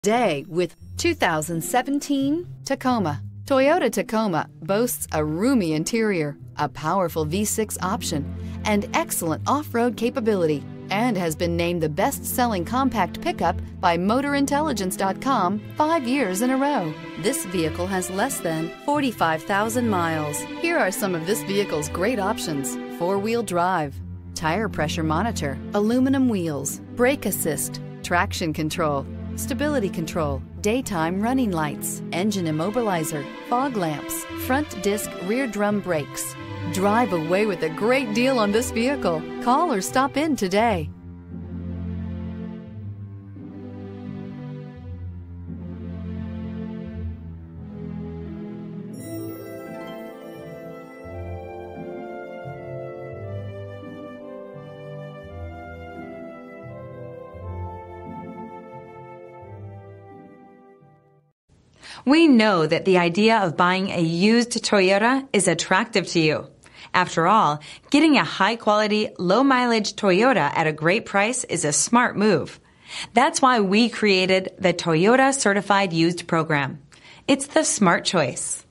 Today with 2017 Tacoma. Toyota Tacoma boasts a roomy interior, a powerful V6 option, and excellent off-road capability, and has been named the best-selling compact pickup by MotorIntelligence.com 5 years in a row. This vehicle has less than 45,000 miles. Here are some of this vehicle's great options: four-wheel drive, tire pressure monitor, aluminum wheels, brake assist, traction control, stability control, daytime running lights, engine immobilizer, fog lamps, front disc rear drum brakes. Drive away with a great deal on this vehicle. Call or stop in today. We know that the idea of buying a used Toyota is attractive to you. After all, getting a high-quality, low-mileage Toyota at a great price is a smart move. That's why we created the Toyota Certified Used Program. It's the smart choice.